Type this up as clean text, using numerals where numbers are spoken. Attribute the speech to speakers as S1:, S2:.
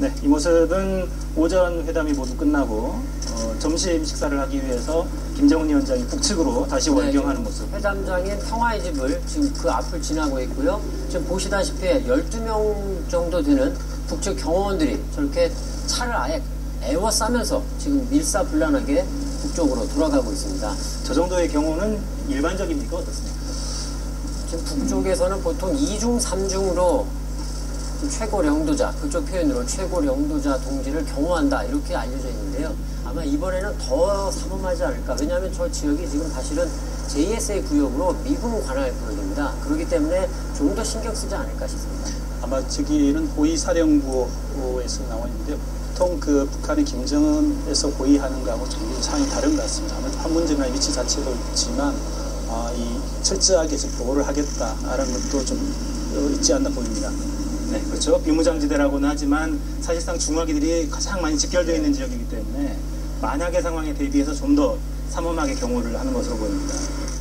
S1: 네, 이 모습은 오전 회담이 모두 끝나고 점심 식사를 하기 위해서 김정은 위원장이 북측으로 다시 월경하는 모습.
S2: 회담장인 평화의 집을 지금 그 앞을 지나고 있고요. 지금 보시다시피 12명 정도 되는 북측 경호원들이 저렇게 차를 아예 에워싸면서 지금 일사불란하게 북쪽으로 돌아가고 있습니다.
S1: 저 정도의 경우는 일반적입니까? 어떻습니까?
S2: 지금 북쪽에서는 보통 2중, 3중으로 최고領導者, 그쪽 표현으로 최고領導者동지를 경호한다 이렇게 알려져 있는데요. 아마 이번에는 더 삼엄하지 않을까. 왜냐하면 저 지역이 지금 사실은 JSA 구역으로 미군 관할 구역입니다. 그렇기 때문에 좀 더 신경 쓰지 않을까 싶습니다.
S3: 아마 저기는 호위사령부에서 나와 있는데 보통 그 북한의 김정은에서 호위하는 거하고 좀 상황이 다른 것 같습니다. 아무래도 판문점이나 위치 자체도 있지만 이 철저하게 좀 보호를 하겠다라는 것도 좀 있지 않나 보입니다.
S1: 네, 그렇죠. 비무장지대라고는 하지만 사실상 중화기들이 가장 많이 집결되어 있는 지역이기 때문에 만약의 상황에 대비해서 좀 더 삼엄하게 경호를 하는 것으로 보입니다.